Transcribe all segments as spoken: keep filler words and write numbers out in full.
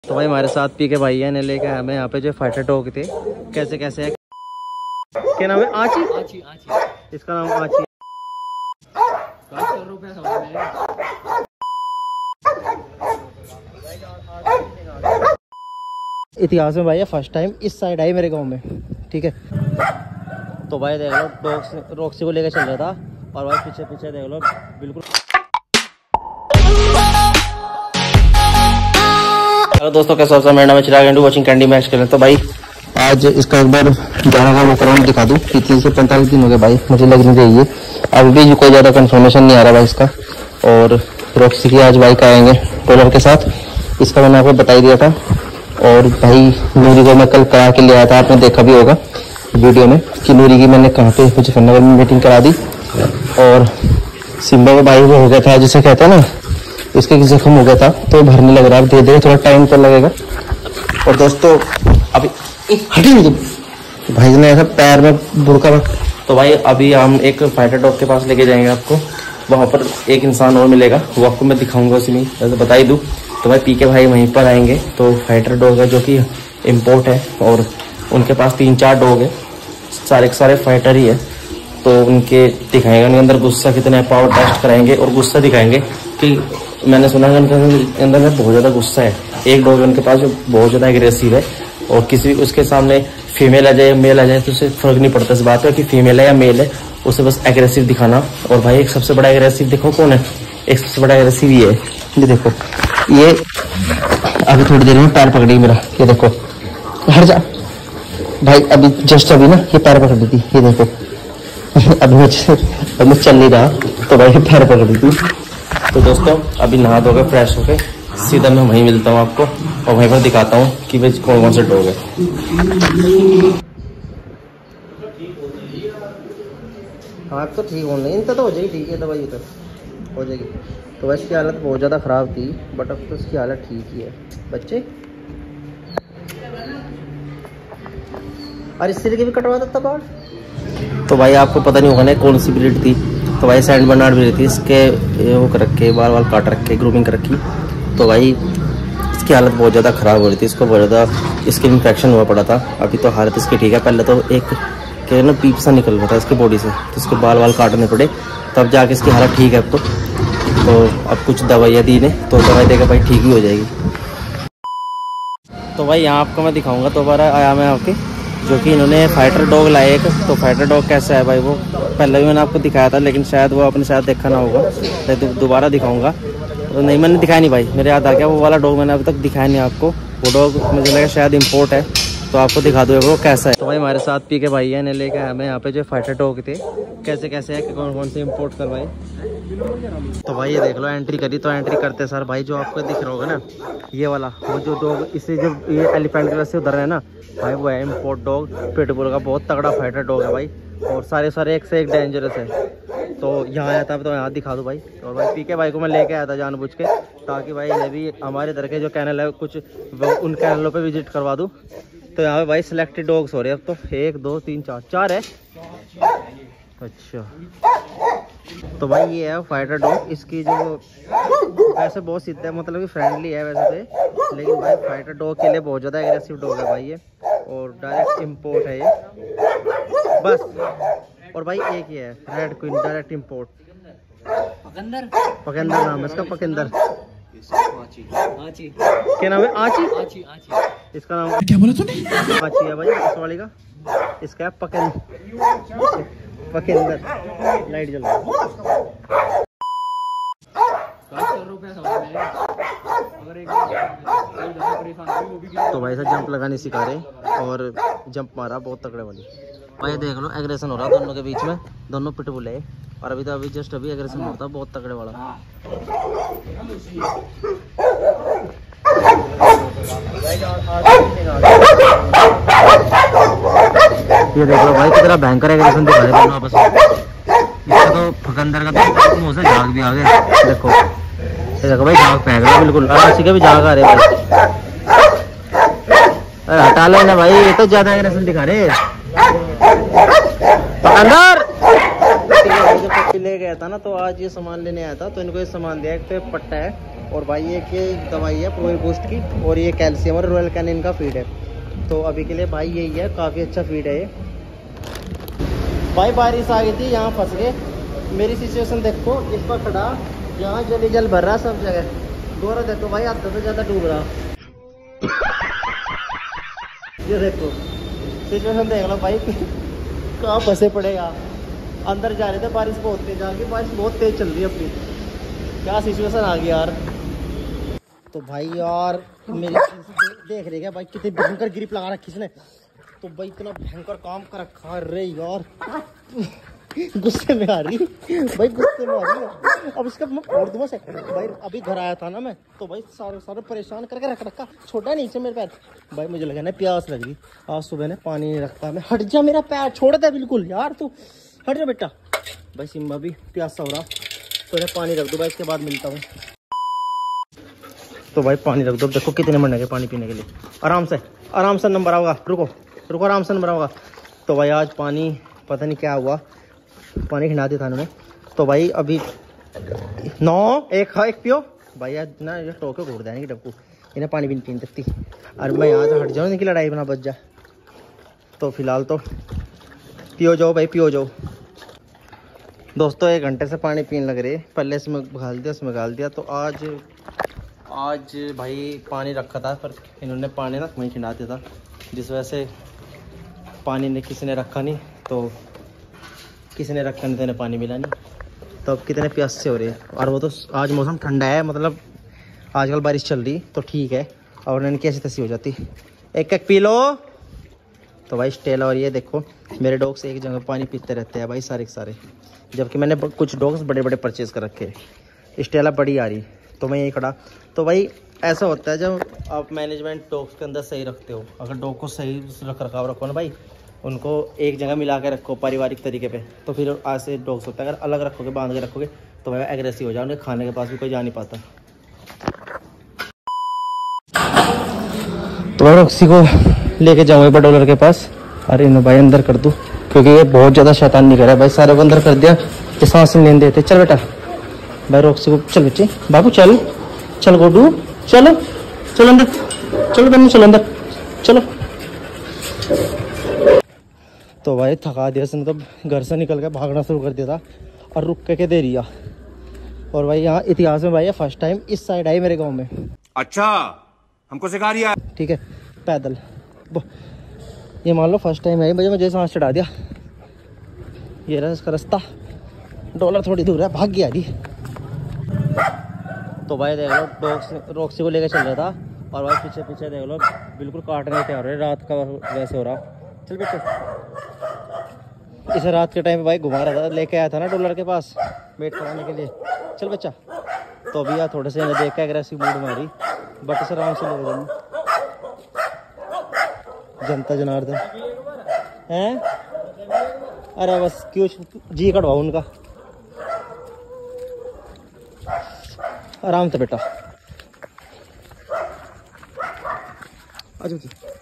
तो भाई हमारे साथ पी के भाई है ने लेके हमें यहाँ पे जो फाइटर डॉग थे कैसे कैसे है। क्या नाम है? आची आची आची इसका नाम आची। इतिहास में भाई है फर्स्ट टाइम इस साइड आई मेरे गांव में, ठीक है। तो भाई देख लो डॉग रॉक्सी को लेकर चल रहा था और भाई पीछे पीछे देख लो बिल्कुल। हेलो दोस्तों, कैसा हो? मेरा नाम है चिराग एंडू, वाचिंग कैंडी मैच करें। तो भाई आज इसका एक बार ग्यारह का मुकरम दिखा दूं। तीस से पैंतालीस दिन हो गए भाई, मुझे लगनी चाहिए। अभी भी कोई ज़्यादा कंफर्मेशन नहीं आ रहा भाई इसका। और रॉक्सी की आज बाइक आएंगे ट्रोलर के साथ, इसका मैंने आपको बता ही दिया था। और भाई नूरी को मैं कल करा के ले आया था, आपने देखा भी होगा वीडियो में कि नूरी की मैंने कहाँ पे मुजफ्फरनगर में मीटिंग करा दी। और सिम्बा का भाई वो हो गया था जिसे कहते हैं ना, इसके जख्म हो गया था तो भरने लग रहा है। धीरे धीरे थोड़ा टाइम तो लगेगा। और दोस्तों अभी हटी भाई ने ऐसा पैर में बुड़का। तो भाई अभी हम एक फाइटर डॉग के पास लेके जाएंगे आपको। वहाँ पर एक इंसान और मिलेगा, वो आपको मैं दिखाऊंगा उसी में, जैसे बता ही दूँ। तो भाई पी के भाई वहीं पर आएंगे। तो फाइटर डॉग है जो कि इम्पोर्ट है और उनके पास तीन चार डॉग है, सारे के सारे फाइटर ही है। तो उनके दिखाएंगे उनके अंदर गुस्सा कितना है, पावर टेस्ट कराएंगे और गुस्सा दिखाएंगे कि मैंने सुना है उनके अंदर में बहुत ज़्यादा गुस्सा है। एक डॉग उनके पास जो बहुत ज़्यादा एग्रेसिव है और किसी उसके सामने फीमेल आ जाए या मेल आ जाए तो उसे फर्क नहीं पड़ता इस बात का कि फीमेल है या मेल है, उसे बस एग्रेसिव दिखाना। और भाई एक सबसे बड़ा एग्रेसिव देखो कौन है, एक सबसे बड़ा एग्रेसिव ये है। ये देखो, ये अभी थोड़ी देर में पैर पकड़ी मेरा, ये देखो हट जा भाई। अभी जस्ट अभी ना ये पैर पकड़ी थी, ये देखो अभी मैं अभी मैं चल नहीं रहा तो भाई पैर पकड़ी थी। तो दोस्तों अभी नहा धोकर फ्रेश होके सीधा मैं वहीं मिलता हूँ आपको और वहीं पर दिखाता हूँ कि भाई कौन कौन से डॉग है। हाँ तो ठीक होना है, इनका तो हो जाएगी, ठीक है दवाई तो हो जाएगी। तो वैसे इसकी हालत बहुत ज़्यादा ख़राब थी बट अब तो इसकी हालत ठीक ही है। बच्चे और इस सिर के भी कटवा देता बाल। तो भाई आपको पता नहीं होगा ना कौन सी ब्रीड थी। तो भाई सैंड बर्नार्ड ब्रीड थी, इसके वो कर रखे बाल वाल काट रखे, ग्रूमिंग कर रखी। तो भाई इसकी हालत बहुत ज़्यादा ख़राब हो रही थी, इसको बहुत ज़्यादा स्किन इन्फेक्शन हुआ पड़ा था। अभी तो हालत इसकी ठीक है, पहले तो एक के ना पीप सा निकल रहा था इसकी बॉडी से, तो इसके बाल वाल काटने पड़े तब जाके इसकी हालत ठीक है अब तो। तो अब कुछ दवाइयाँ दी ने तो दवाई देकर भाई ठीक ही हो जाएगी। तो भाई यहाँ आपको मैं दिखाऊँगा दोबारा आया मैं आपके, जो कि इन्होंने फाइटर डॉग लाए एक। तो फाइटर डॉग कैसा है भाई, वो पहले भी मैंने आपको दिखाया था लेकिन शायद वो आपने शायद देखा ना होगा, तो दोबारा दिखाऊंगा। तो नहीं मैंने दिखाया नहीं भाई, मेरे याद आ गया वो वाला डॉग मैंने अभी तक दिखाया नहीं आपको। वो डॉग मुझे लगा शायद इम्पोर्ट है, तो आपको दिखा दो वो कैसा है। तो भाई हमारे साथ पी के भाई है ने लेकर हमें यहाँ पे जो फाइटर डॉग थे कैसे कैसे है, कौन कौन से इम्पोर्ट करवाए। तो भाई ये देख लो एंट्री करी। तो एंट्री करते सर भाई जो आपको दिख रहा होगा ना ये वाला, वो जो डॉग इसे जो ये एलिफेंट के से उधर है ना भाई, वो है इम्पोर्ट डॉग पिटबुल का, बहुत तगड़ा फाइटर डॉग है भाई। और सारे सारे एक से एक डेंजरस है। तो यहाँ आया था तो यहाँ दिखा दूँ भाई। और भाई पी के भाई को मैं लेके आया था जानबूझ के, ताकि भाई ये भी हमारे इधर के जो कैनल है कुछ उन कैनलों पे विजिट करवा दूँ। तो यहाँ पे भाई सिलेक्टेड डॉग्स हो रहे हैं अब तो, एक दो तीन चार चार है। अच्छा तो भाई ये है फाइटर डॉग। इसकी जो वैसे बहुत सीधा है, मतलब कि फ्रेंडली है वैसे तो, लेकिन भाई फाइटर डॉग के लिए बहुत ज़्यादा एग्रेसिव डॉग है भाई ये। और डायरेक्ट इम्पोर्ट है ये बस। और भाई एक ही है रेड क्वीन, डायरेक्ट इम्पोर्ट। पकंदर पकंदर नाम है इसका, पकंदर। क्या नाम है? आची आची आची इसका नाम। क्या बोला तूने? आची है भाई इस वाली का, इसका है पकंदर पकंदर। लाइट जल रहा है। तो भाई साहब जंप लगाने सिखा रहे और जंप मारा बहुत तगड़े वाली। भाई देख लो एग्रेशन हो रहा है दोनों के बीच में, दोनों पिटबुल है। और अभी तो अभी जस्ट अभी एग्रेशन होता है बहुत तगड़े वाला। ये देख लो भाई कितना भयंकर एग्रेशन दिखा रहे हैं आपस में। इसका तो फकंदर का तो मुंह से झाग भी आ गया, देखो ये देखो भाई झाग फेंक रहा है बिल्कुल। किसी के भी झाग आ रहे भाई, अरे हटा लेना भाई, ये तो ज्यादा एग्रेशन दिखा रहे। फकंदर ले गया था ना, तो आज ये सामान लेने आया था तो इनको ये सामान दिया। एक तो पट्टा है और भाई एक ये दवाई है प्रोइन बूस्ट की, और ये कैल्शियम और रॉयल कैनिन का फीड है। तो अभी के लिए भाई यही है, काफ़ी अच्छा फीड है ये। भाई बारिश आ गई थी, यहाँ फंस गए। मेरी सिचुएशन देखो, इस पर खड़ा, यहाँ जल जल भर रहा सब जगह। गोरा देखो भाई, आधा से ज़्यादा डूब रहा। ये देखो सिचुएशन देख लो भाई, कहाँ फंसे पड़े यार। अंदर जा रहे थे, बारिश बहुत तेज आ गई, बारिश बहुत तेज चल रही है अपनी। क्या सिचुएशन आ गई यार। तो भाई यार मेरी देख रहे क्या भाई, कितनी भयंकर ग्रिप लगा रखी इसने। तो भाई इतना भयंकर काम कर रखा रे यार, गुस्से में आ रही भाई, गुस्से में आ रही है। अब इसका मैं फोड़ दूँ से भाई। अभी घर आया था ना मैं, तो भाई सारे सारे परेशान करके रख रखा, छोटा नीचे मेरे पैर। भाई मुझे लगा ना प्यास लग रही, आज सुबह ने पानी नहीं रखता मैं। हट जा, मेरा पैर छोड़ दे बिल्कुल यार, तू हट जा बेटा। भाई सिम्बा भी प्यासा हो रहा, तो इन्हें पानी रख दो भाई, इसके बाद मिलता हूँ। तो भाई पानी रख दो। देखो कितने मिनट लगे पानी पीने के लिए। आराम से आराम से नंबर आओगा, रुको रुको, आराम से नंबर आओगा। तो भाई आज पानी पता नहीं क्या हुआ, पानी खिला दिया था उन्होंने। तो भाई अभी नौ एक खा एक पियो भाई, आज ना ये टोके घूर देने की डब्बू, इन्हें पानी भी नहीं पीने देती। अरे मैं यहाँ से हट जाऊँ, इनकी लड़ाई बना बच जा। तो फिलहाल तो पियो जाओ भाई, पियो जाओ। दोस्तों एक घंटे से पानी पीने लग रहे, पहले इसमें घाल दिया, इसमें घाल दिया। तो आज आज भाई पानी रखा था, पर इन्होंने पानी ना वहीं खिला दिया था, जिस वजह से पानी ने किसी ने रखा नहीं। तो किसी ने रखा नहीं तो इन्हें पानी मिला नहीं। तो अब कितने प्यास से हो रहे हैं। और वो तो आज मौसम ठंडा है, मतलब आजकल बारिश चल रही तो ठीक है, और इनकी ऐसी तैसी हो जाती। एक एक पी लो। तो भाई स्टेला और ये देखो, मेरे डॉग्स एक जगह पानी पीते रहते हैं भाई, सारे के सारे। जबकि मैंने कुछ डॉग्स बड़े बड़े परचेज़ कर रखे, स्टेला बड़ी आ रही, तो मैं यही खड़ा। तो भाई ऐसा होता है जब आप मैनेजमेंट डॉग्स के अंदर सही रखते हो, अगर डॉग को सही रख रखाव रखो ना भाई, उनको एक जगह मिला के रखो पारिवारिक तरीके पे, तो फिर ऐसे डॉग्स होता है। अगर अलग रखोगे, बांध के रखोगे, तो भाई एग्रेसिव हो जाओ, उन्हें खाने के पास भी कोई जा नहीं पाता। तो मैं रॉक्सी को लेके जाऊँगा एक बार डॉलर के पास। अरे नो भाई अंदर कर दूँ, क्योंकि ये बहुत ज़्यादा शैतान नहीं कर रहा है भाई, सारे को अंदर कर दिया कि सांस नहीं लेने देते। चल बेटा भाई, रॉक्सी को चल बच्चे, बाबू चल चल गोडू, चलो चलो अंदर, चलो बन्नू चलो अंदर चलो। तो भाई थका दिया इसने, तो घर से निकल के भागना शुरू कर दिया था, और रुक के, के दे रिया। और भाई यहाँ इतिहास में भाई फर्स्ट टाइम इस साइड आई मेरे गांव में। अच्छा हमको सिखा रिया, ठीक है पैदल, ये मान लो फर्स्ट टाइम आई भाई, मुझे सांस चढ़ा दिया। ये रहा इसका रास्ता, डॉलर थोड़ी दूर है, भाग गया जी। तो भाई देख लो डॉग्स रॉक्सी को लेकर चल रहा था, और भाई पीछे पीछे देख लो बिल्कुल काटने तैयार हो रहे, रात का वैसे हो रहा। चल बेटे, इसे रात के टाइम पे भाई घुमा रहा था, लेके आया था ना डॉलर के पास वेट कराने के लिए। चल बच्चा। तो अभी यार थोड़े से इन्हें देख के एग्रेसिव मूड मारी, बट इसे आराम से ले जाऊँ। जनता जनार्दन हैं, अरे बस क्यों जी कटवाओ उनका, आराम से बेटा। अच्छा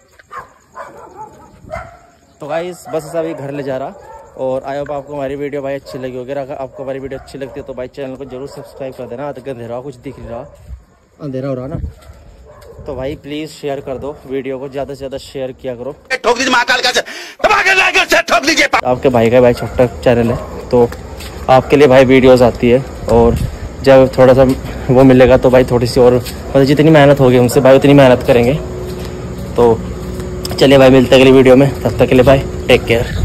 तो गाइस बस अभी घर ले जा रहा, और आई होप आपको हमारी वीडियो भाई अच्छी लगी होगी। अगर आपको हमारी वीडियो अच्छी लगती है तो भाई चैनल को जरूर सब्सक्राइब कर देना। अंधेरा कुछ दिख नहीं रहा, अंधेरा हो रहा ना, तो भाई प्लीज़ शेयर कर दो वीडियो को, ज़्यादा से ज़्यादा शेयर किया करो। ठोक दीजिए महाकाल का, ठोक दीजिए। आपके भाई का भाई छोटा चैनल है, तो आपके लिए भाई वीडियोस आती है, और जब थोड़ा सा वो मिलेगा तो भाई थोड़ी सी और, मतलब जितनी मेहनत होगी हमसे भाई उतनी मेहनत करेंगे। तो चलिए भाई मिलते हैं अगली वीडियो में, तब तक के लिए भाई टेक केयर।